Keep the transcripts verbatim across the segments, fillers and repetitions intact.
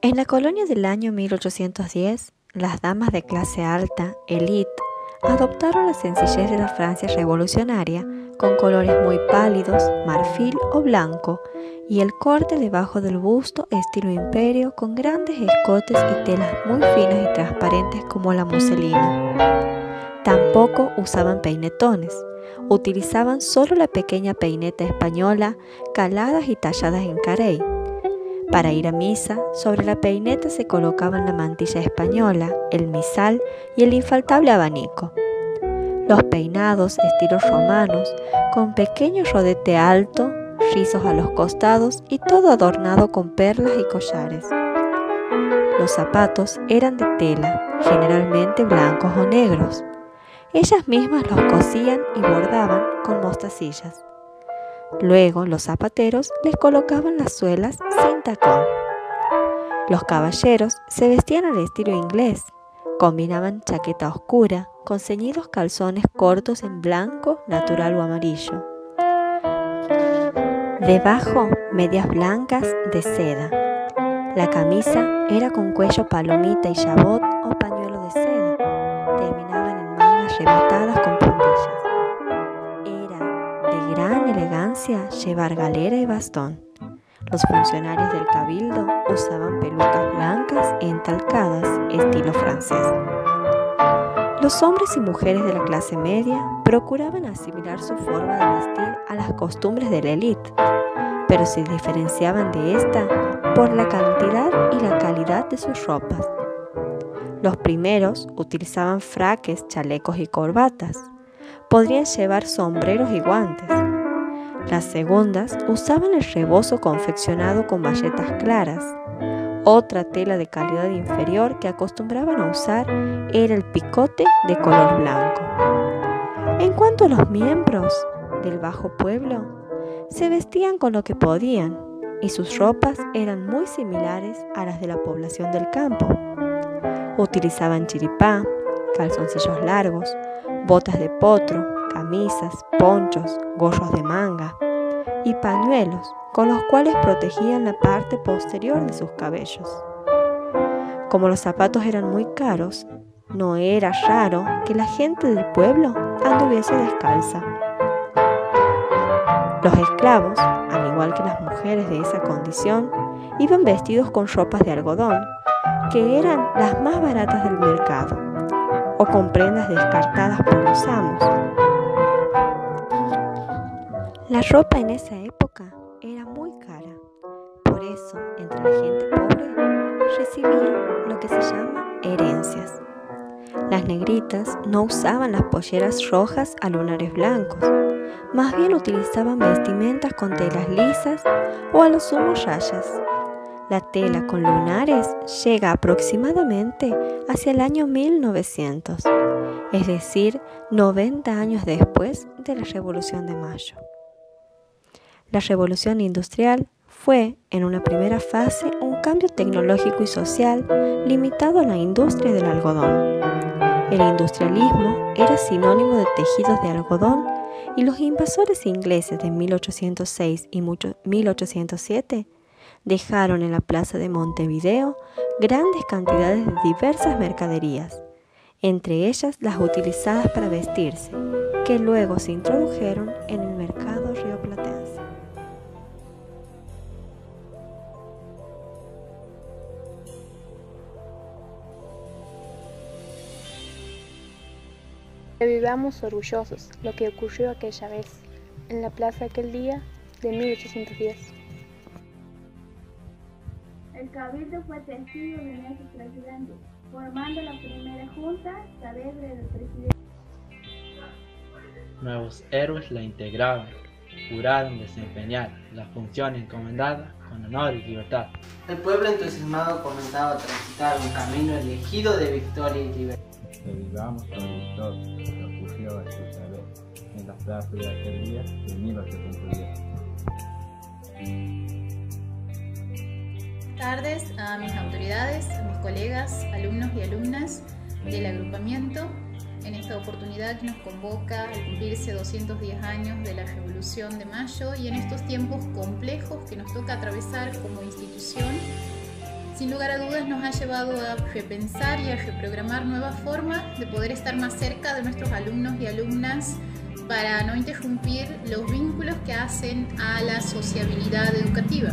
En la colonia del año mil ochocientos diez, las damas de clase alta, élite, adoptaron la sencillez de la Francia revolucionaria, con colores muy pálidos, marfil o blanco, y el corte debajo del busto estilo imperio, con grandes escotes y telas muy finas y transparentes como la muselina. Tampoco usaban peinetones, utilizaban solo la pequeña peineta española, caladas y talladas en carey. Para ir a misa, sobre la peineta se colocaban la mantilla española, el misal y el infaltable abanico. Los peinados estilos romanos, con pequeño rodete alto, rizos a los costados y todo adornado con perlas y collares. Los zapatos eran de tela, generalmente blancos o negros. Ellas mismas los cosían y bordaban con mostacillas. Luego los zapateros les colocaban las suelas sin tacón. Los caballeros se vestían al estilo inglés, combinaban chaqueta oscura con ceñidos calzones cortos en blanco, natural o amarillo. Debajo, medias blancas de seda. La camisa era con cuello palomita y jabot o pañuelo de seda. Terminaban en mangas rematadas con puntillas. Era de gran elegancia llevar galera y bastón. Los funcionarios del cabildo usaban pelucas blancas entalcadas, estilo francés. Los hombres y mujeres de la clase media procuraban asimilar su forma de vestir a las costumbres de la élite, pero se diferenciaban de esta por la cantidad y la calidad de sus ropas. Los primeros utilizaban fraques, chalecos y corbatas. Podrían llevar sombreros y guantes. Las segundas usaban el rebozo confeccionado con bayetas claras. Otra tela de calidad inferior que acostumbraban a usar era el picote de color blanco. En cuanto a los miembros del bajo pueblo, se vestían con lo que podían y sus ropas eran muy similares a las de la población del campo. Utilizaban chiripá, calzoncillos largos, botas de potro, camisas, ponchos, gorros de manga y pañuelos con los cuales protegían la parte posterior de sus cabellos. Como los zapatos eran muy caros, no era raro que la gente del pueblo anduviese descalza. Los esclavos, al igual que las mujeres de esa condición, iban vestidos con ropas de algodón, que eran las más baratas del mercado, o con prendas descartadas por los amos. La ropa en esa época era muy cara, por eso entre la gente pobre recibían lo que se llama herencias. Las negritas no usaban las polleras rojas a lunares blancos, más bien utilizaban vestimentas con telas lisas o a lo sumo rayas. La tela con lunares llega aproximadamente hacia el año mil novecientos, es decir, noventa años después de la Revolución de Mayo. La Revolución Industrial fue, en una primera fase, un cambio tecnológico y social limitado a la industria del algodón. El industrialismo era sinónimo de tejidos de algodón y los invasores ingleses de mil ochocientos seis y mil ochocientos siete dejaron en la plaza de Montevideo grandes cantidades de diversas mercaderías, entre ellas las utilizadas para vestirse, que luego se introdujeron en el mercado rioplatense. Vivamos orgullosos lo que ocurrió aquella vez, en la plaza aquel día de mil ochocientos diez. El cabildo fue testigo de nuestro presidente, formando la primera junta célebre del presidente. Nuevos héroes la integraban, juraron desempeñar la función encomendada con honor y libertad. El pueblo entusiasmado comenzaba a transitar un camino elegido de victoria y libertad. Revivamos sobre todo lo que ocurrió a esta vez en la plaza de aquel día de mil ochocientos diez. Buenas tardes a mis autoridades, a mis colegas, alumnos y alumnas del agrupamiento. En esta oportunidad que nos convoca al cumplirse doscientos diez años de la Revolución de Mayo y en estos tiempos complejos que nos toca atravesar como institución, sin lugar a dudas nos ha llevado a repensar y a reprogramar nuevas formas de poder estar más cerca de nuestros alumnos y alumnas para no interrumpir los vínculos que hacen a la sociabilidad educativa.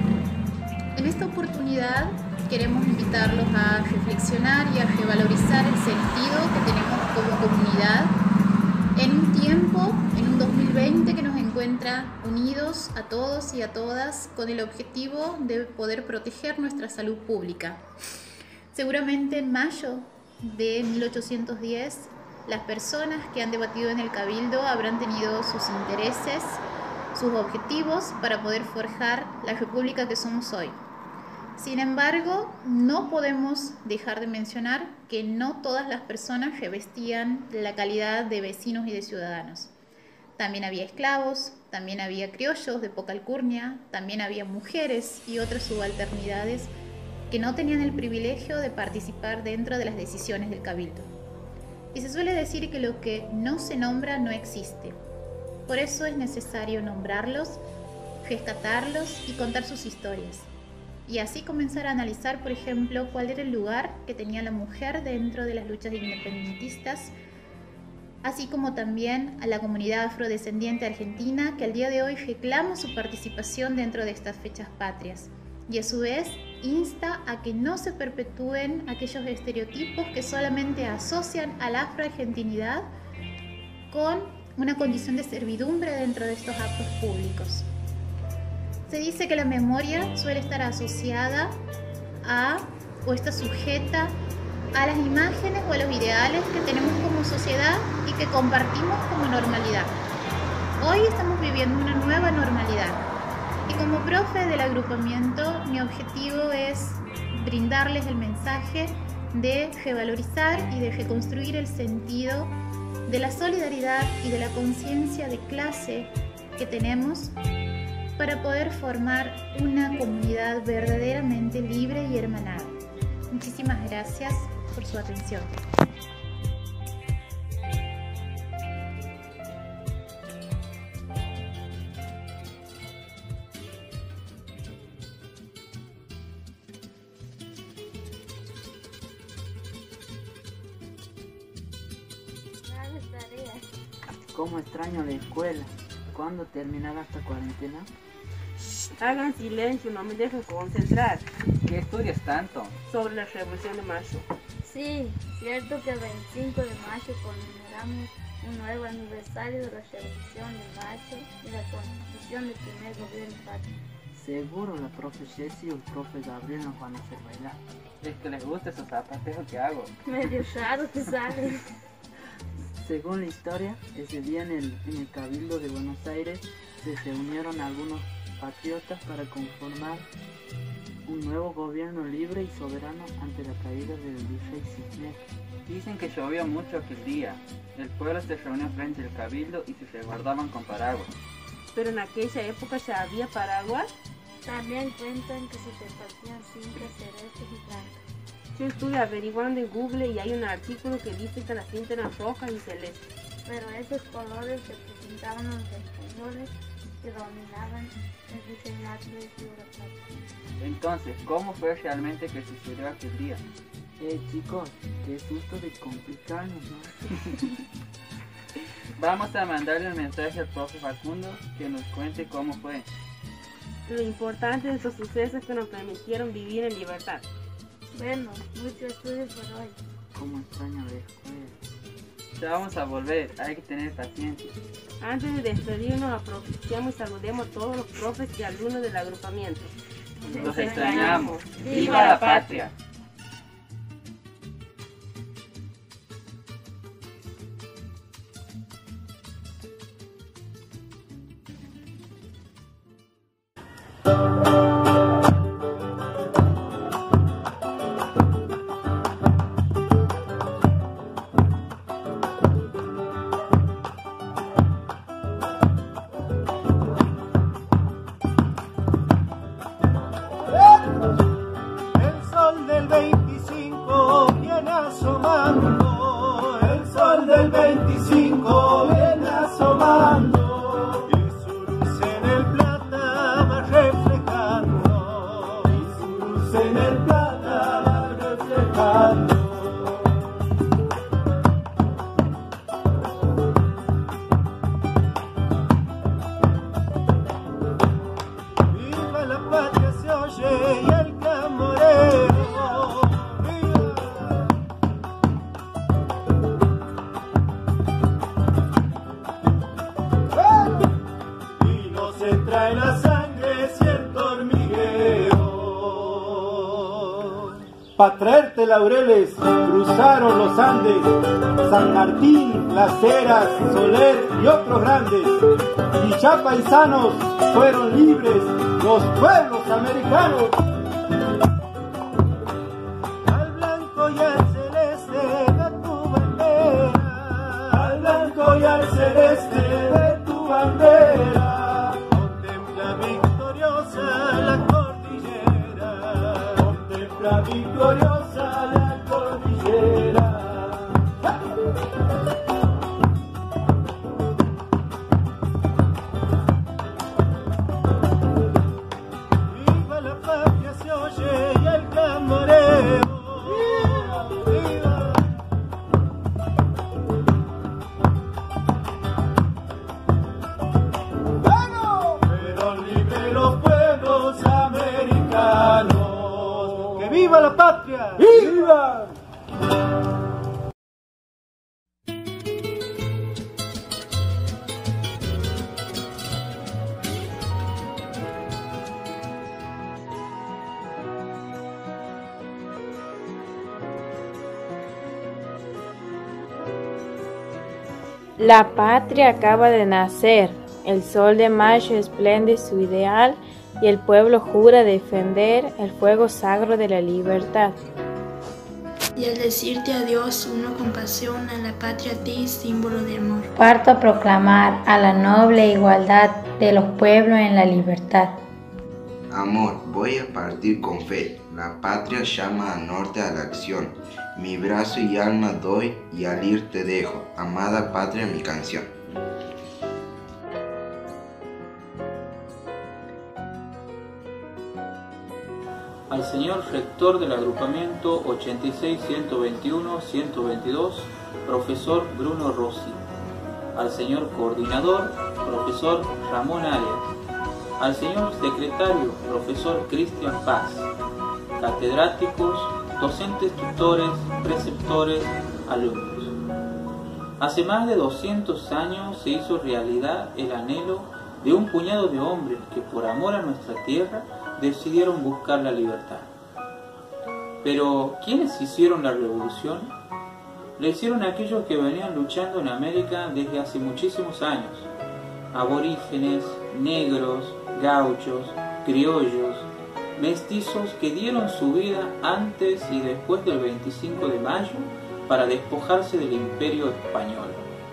En esta oportunidad queremos invitarlos a reflexionar y a revalorizar el sentido que tenemos como comunidad en un tiempo, en un dos mil veinte que nos encuentra unidos a todos y a todas con el objetivo de poder proteger nuestra salud pública. Seguramente en mayo de mil ochocientos diez, las personas que han debatido en el Cabildo habrán tenido sus intereses, sus objetivos para poder forjar la república que somos hoy. Sin embargo, no podemos dejar de mencionar que no todas las personas revestían la calidad de vecinos y de ciudadanos. También había esclavos, también había criollos de poca alcurnia, también había mujeres y otras subalternidades que no tenían el privilegio de participar dentro de las decisiones del Cabildo. Y se suele decir que lo que no se nombra no existe. Por eso es necesario nombrarlos, rescatarlos y contar sus historias. Y así comenzar a analizar, por ejemplo, cuál era el lugar que tenía la mujer dentro de las luchas independentistas, así como también a la comunidad afrodescendiente argentina que al día de hoy reclama su participación dentro de estas fechas patrias. Y a su vez insta a que no se perpetúen aquellos estereotipos que solamente asocian a la afroargentinidad con una condición de servidumbre dentro de estos actos públicos. Se dice que la memoria suele estar asociada a o está sujeta a las imágenes o a los ideales que tenemos como sociedad y que compartimos como normalidad. Hoy estamos viviendo una nueva normalidad y como profe del agrupamiento mi objetivo es brindarles el mensaje de revalorizar y de reconstruir el sentido de la solidaridad y de la conciencia de clase que tenemos para poder formar una comunidad verdaderamente libre y hermanada. Muchísimas gracias por su atención. ¿Cómo extraño la escuela? ¿Cuándo terminará esta cuarentena? Hagan silencio, no me dejen concentrar. ¿Qué estudias tanto? Sobre la Revolución de Mayo. Sí, cierto que el veinticinco de mayo conmemoramos un nuevo aniversario de la Revolución de Mayo y la constitución del primer gobierno patrio. Seguro la profe Jessie o el profe Gabriel nos van a hacer bailar. Es que les gusta esos zapateos que hago. Medio raro que sale. Según la historia, ese día en el, en el Cabildo de Buenos Aires se reunieron algunos patriotas para conformar un nuevo gobierno libre y soberano ante la caída del virrey Cisneros. Dicen que llovió mucho aquel día. El pueblo se reunió frente al Cabildo y se resguardaban con paraguas. Pero en aquella época ya había paraguas. También cuentan que se repartían cintas celestes y blancas. Yo estuve averiguando en Google y hay un artículo que dice que las cintas eran rojas y celestes. Pero esos colores representaban a los españoles que dominaban el virreinato de Ciudad Plata. Entonces, ¿cómo fue realmente que sucedió aquel día? Eh chicos, qué susto de complicarnos, ¿no? Vamos a mandarle un mensaje al profe Facundo que nos cuente cómo fue. Lo importante de estos sucesos que nos permitieron vivir en libertad. Bueno, mucho estudio por hoy. ¿Cómo extraño la escuela? Ya vamos a volver, hay que tener paciencia. Antes de despedirnos, aprovechemos y saludemos a todos los profes y alumnos del agrupamiento. Los extrañamos. ¡Viva la patria! El sol de a traerte laureles cruzaron los Andes, San Martín, Las Heras, Soler y otros grandes. Y ya paisanos fueron libres los pueblos americanos. Al blanco y al celeste de tu bandera, al blanco y al celeste de tu bandera, contempla victoriosa la cordillera, contempla victoriosa la cordillera. Viva la patria, se oye y el clamoreo. Viva. ¡Bueno! Pero libre los pueblos americanos. ¡Que viva la patria! ¡Viva! La patria acaba de nacer, el sol de mayo esplende su ideal y el pueblo jura defender el fuego sagro de la libertad. Y al decirte adiós uno con pasión a la patria a ti, símbolo de amor. Parto a proclamar a la noble igualdad de los pueblos en la libertad. Amor, voy a partir con fe, la patria llama al norte a la acción. Mi brazo y alma doy y al ir te dejo, amada patria mi canción. Al señor rector del agrupamiento ochenta y seis ciento veintiuno ciento veintidós, profesor Bruno Rossi. Al señor coordinador, profesor Ramón Arias. Al señor secretario, profesor Cristian Paz. Catedráticos, docentes, tutores, preceptores, alumnos. Hace más de doscientos años se hizo realidad el anhelo de un puñado de hombres que por amor a nuestra tierra decidieron buscar la libertad. Pero, ¿quiénes hicieron la revolución? La hicieron aquellos que venían luchando en América desde hace muchísimos años. Aborígenes, negros, gauchos, criollos, mestizos que dieron su vida antes y después del veinticinco de mayo para despojarse del imperio español.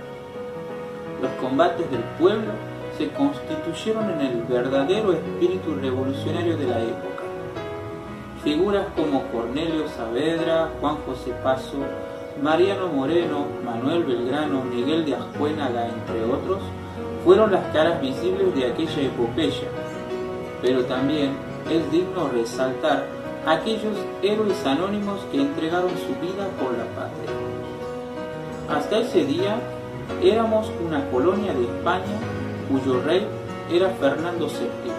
Los combates del pueblo se constituyeron en el verdadero espíritu revolucionario de la época. Figuras como Cornelio Saavedra, Juan José Paso, Mariano Moreno, Manuel Belgrano, Miguel de Ascuénaga, entre otros, fueron las caras visibles de aquella epopeya, pero también es digno resaltar aquellos héroes anónimos que entregaron su vida por la patria. Hasta ese día éramos una colonia de España cuyo rey era Fernando séptimo.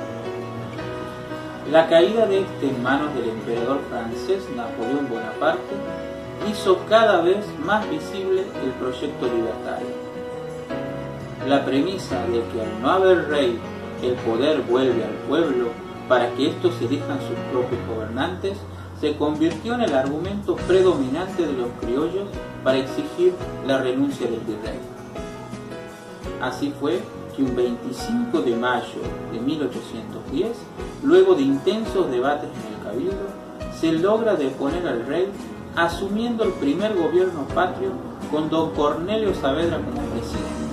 La caída de este en manos del emperador francés Napoleón Bonaparte hizo cada vez más visible el proyecto libertario. La premisa de que al no haber rey el poder vuelve al pueblo para que estos elijan sus propios gobernantes se convirtió en el argumento predominante de los criollos para exigir la renuncia del virrey. Así fue que un veinticinco de mayo de mil ochocientos diez, luego de intensos debates en el Cabildo, se logra deponer al rey asumiendo el primer gobierno patrio con don Cornelio Saavedra como presidente.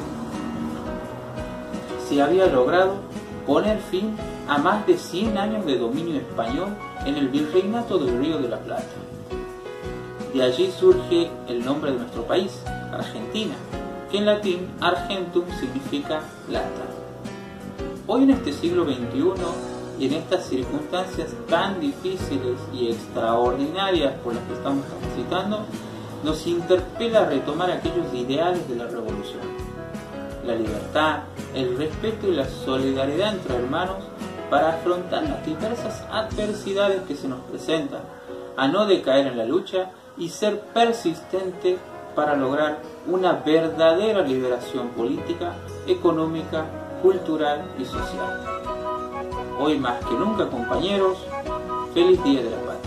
Se había logrado poner fin a más de cien años de dominio español en el virreinato del Río de la Plata. De allí surge el nombre de nuestro país, Argentina, que en latín argentum significa plata. Hoy en este siglo veintiuno y en estas circunstancias tan difíciles y extraordinarias por las que estamos transitando, nos interpela a retomar aquellos ideales de la revolución. La libertad, el respeto y la solidaridad entre hermanos para afrontar las diversas adversidades que se nos presentan, a no decaer en la lucha y ser persistente para lograr una verdadera liberación política, económica, cultural y social. Hoy más que nunca, compañeros, feliz Día de la Patria.